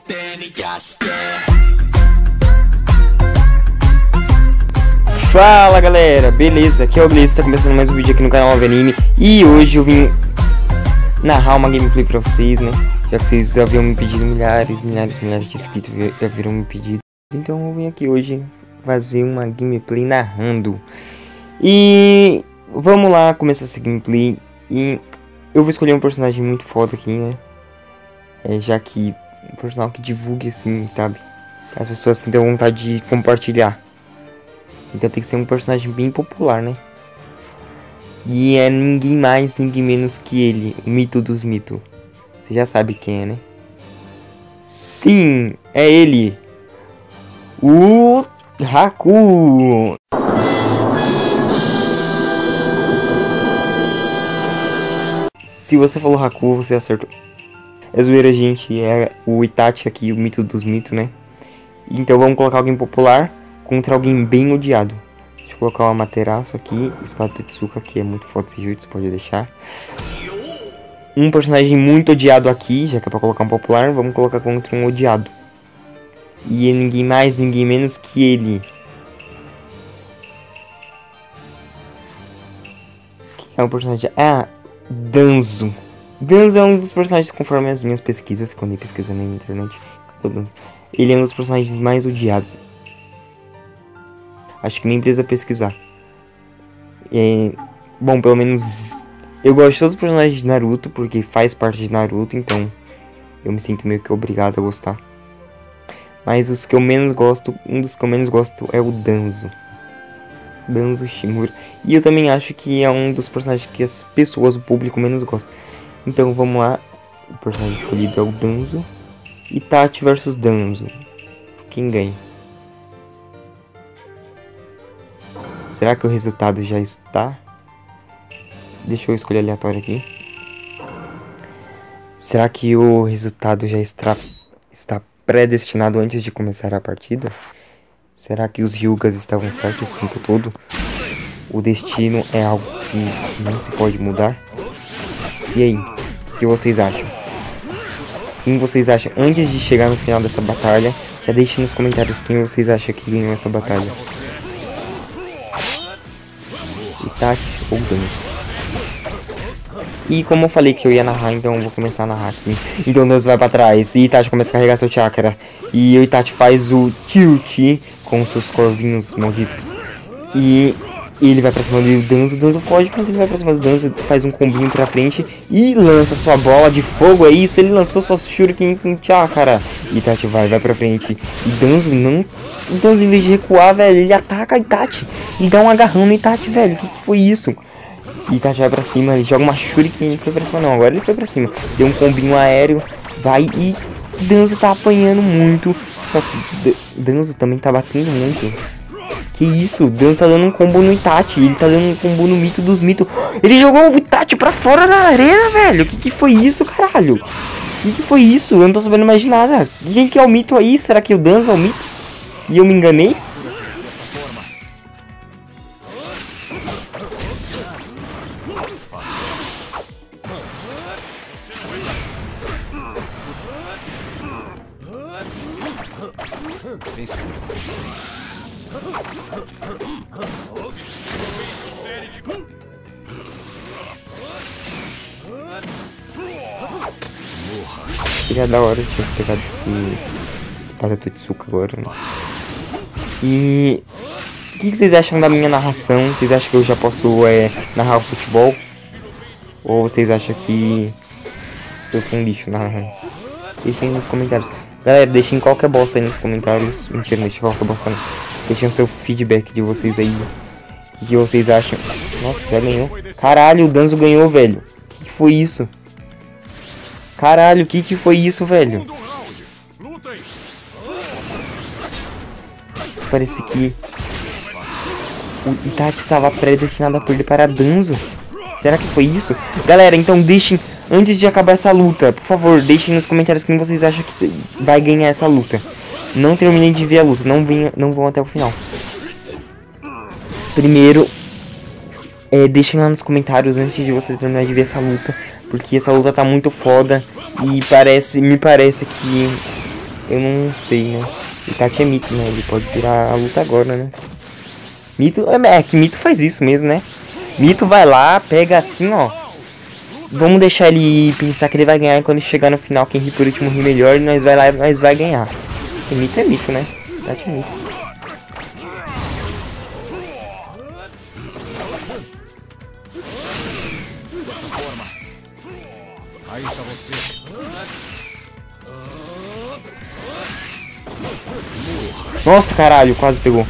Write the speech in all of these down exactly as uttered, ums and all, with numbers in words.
Fala galera, beleza? Aqui é o Gleice, tá começando mais um vídeo aqui no canal Avenime. E hoje eu vim narrar uma gameplay pra vocês, né? Já que vocês haviam me pedido milhares, milhares, milhares de inscritos, já viram me pedido. Então eu vim aqui hoje fazer uma gameplay narrando. E vamos lá começar essa gameplay. E eu vou escolher um personagem muito foda aqui, né? É, já que um personagem que divulgue assim, sabe? As pessoas assim, tenham vontade de compartilhar. Então tem que ser um personagem bem popular, né? E é ninguém mais, ninguém menos que ele, o mito dos mitos. Você já sabe quem é, né? Sim, é ele. O Haku. Se você falou Haku, você acertou. É zoeira, gente. É o Itachi aqui, o mito dos mitos, né? Então vamos colocar alguém popular contra alguém bem odiado. Deixa eu colocar uma Materaço aqui. Espada Totsuka, que é muito foda esse jutsu, pode deixar. Um personagem muito odiado aqui, já que é pra colocar um popular, vamos colocar contra um odiado. E é ninguém mais, ninguém menos que ele. Quem é o personagem? Ah, Danzo. Danzo é um dos personagens, conforme as minhas pesquisas, quando eu pesquisei na internet. Ele é um dos personagens mais odiados. Acho que nem precisa pesquisar. É, bom, pelo menos eu gosto de todos os personagens de Naruto, porque faz parte de Naruto, então eu me sinto meio que obrigado a gostar. Mas os que eu menos gosto, um dos que eu menos gosto é o Danzo. Danzo Shimura. E eu também acho que é um dos personagens que as pessoas, o público, menos gosta. Então vamos lá. O personagem escolhido é o Danzo. Itachi versus Danzo. Quem ganha? Será que o resultado já está? Deixa eu escolher aleatório aqui. Será que o resultado já está, está predestinado antes de começar a partida? Será que os Hyugas estavam certos esse tempo todo? O destino é algo que não se pode mudar? E aí, o que vocês acham? Quem vocês acham? Antes de chegar no final dessa batalha, já deixem nos comentários quem vocês acham que ganhou essa batalha. Itachi ou Danzo. E como eu falei que eu ia narrar, então eu vou começar a narrar aqui. Então o Danzo vai pra trás e Itachi começa a carregar seu chakra. E o Itachi faz o tilt com seus corvinhos malditos. E ele vai pra cima do Danzo, o Danzo foge, mas ele vai pra cima do Danzo, faz um combinho pra frente e lança sua bola de fogo, é isso, ele lançou sua shuriken com chakra. Itachi vai, vai pra frente, e Danzo não, o Danzo em vez de recuar, velho, ele ataca Itachi e dá um agarrão no Itachi, velho, o que, que foi isso? Itachi vai pra cima, ele joga uma shuriken, ele foi pra cima não, agora ele foi pra cima, deu um combinho aéreo, vai e Danzo tá apanhando muito, só que Danzo também tá batendo muito. Que isso, Deus tá dando um combo no Itachi, ele tá dando um combo no mito dos mitos. Ele jogou o Itachi pra fora da arena, velho. Que que foi isso, caralho? Que que foi isso? Eu não tô sabendo mais de nada. Quem que é o mito aí? Será que o Danzo é o mito? E eu me enganei? Seria da hora se tivesse pegado esse espada Totsuka agora, né? E o que, que vocês acham da minha narração? Vocês acham que eu já posso é, narrar o futebol? Ou vocês acham que eu sou um lixo narrando? Deixem nos comentários. Galera, deixem qualquer bosta aí nos comentários. Mentira, não deixem qualquer bosta não. Deixem o seu feedback de vocês aí. O que, que vocês acham? Nossa, já ganhou. Caralho, o Danzo ganhou, velho. O que, que foi isso? Caralho, o que que foi isso, velho? Parece que o Itachi estava predestinado a perder para Danzo. Será que foi isso? Galera, então deixem, antes de acabar essa luta, por favor, deixem nos comentários quem vocês acham que vai ganhar essa luta. Não terminem de ver a luta, não, venham, não vão até o final. Primeiro, é, deixem lá nos comentários antes de vocês terminarem de ver essa luta, porque essa luta tá muito foda e parece, me parece que Eu não sei, né? Itachi é Mito, né? Ele pode virar a luta agora, né? Mito, é que Mito faz isso mesmo, né? Mito vai lá, pega assim, ó. Vamos deixar ele pensar que ele vai ganhar. E quando chegar no final, quem ri por último ri melhor. E nós vai lá e nós vai ganhar. Porque Mito é Mito, né? Itachi é Mito. Nossa, caralho, quase pegou.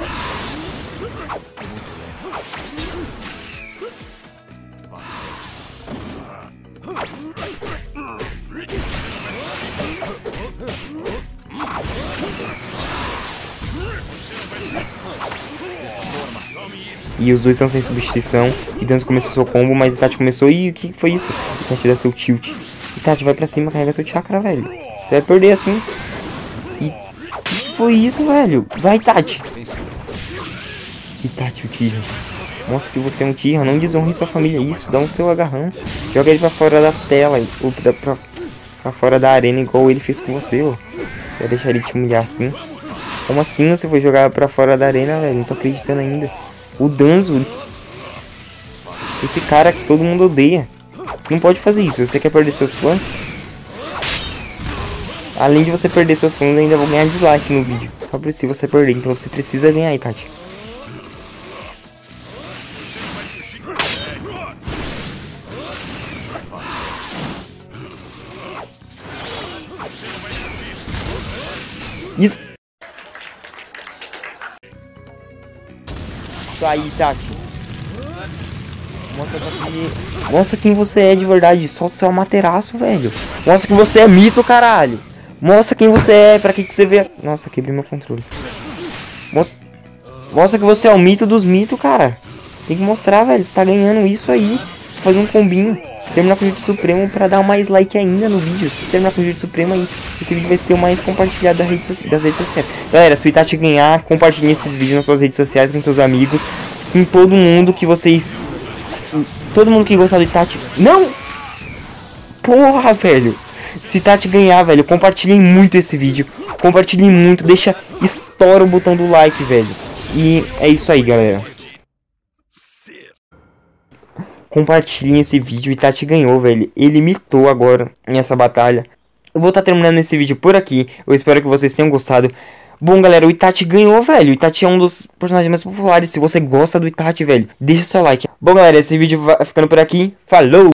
E os dois estão sem substituição. E Danzo começou seu combo, mas Itachi começou. E o que foi isso? Itachi dá seu tilt. Itachi vai pra cima, carrega seu chakra, velho. Você vai perder assim. E o que foi isso, velho? Vai, Itachi. Itachi, o Tira. Mostra que você é um Tira. Não desonre sua família. Isso, dá um seu agarrão. Joga ele pra fora da tela. Ou pra, pra, pra fora da arena, igual ele fez com você, ó. Você vai deixar ele te humilhar assim? Como assim você foi jogar pra fora da arena, velho? Não tô acreditando ainda. O Danzo. Esse cara que todo mundo odeia. Você não pode fazer isso. Você quer perder seus fãs? Além de você perder seus fãs, ainda vou ganhar dislike no vídeo. Só por se você perder. Então você precisa ganhar, Itachi. Isso. Isso aí, Itachi. Mostra, que... Mostra quem você é de verdade. Solta o seu amateraço, velho. Mostra que você é Mito, caralho. Mostra quem você é. Pra que, que você vê. Nossa, quebrei meu controle. Mostra... Mostra que você é o Mito dos mitos, cara. Tem que mostrar, velho. Você tá ganhando isso aí. Fazer um combinho. Terminar com o Jiu-Jitsu Supremo pra dar mais like ainda no vídeo. Se terminar com o Jiu-Jitsu Supremo aí, esse vídeo vai ser o mais compartilhado das redes, so das redes sociais. Galera, se o Itachi ganhar, compartilhe esses vídeos nas suas redes sociais com seus amigos. Com todo mundo que vocês... Todo mundo que gostar do Itachi... Não! Porra, velho! Se Itachi ganhar, velho, compartilhem muito esse vídeo. Compartilhem muito, deixa... Estoura o botão do like, velho. E é isso aí, galera. Compartilhem esse vídeo. O Itachi ganhou, velho. Ele mitou agora nessa batalha. Eu vou estar terminando esse vídeo por aqui. Eu espero que vocês tenham gostado. Bom, galera, o Itachi ganhou, velho. O Itachi é um dos personagens mais populares. Se você gosta do Itachi, velho, deixa o seu like. Bom, galera, esse vídeo vai ficando por aqui. Falou!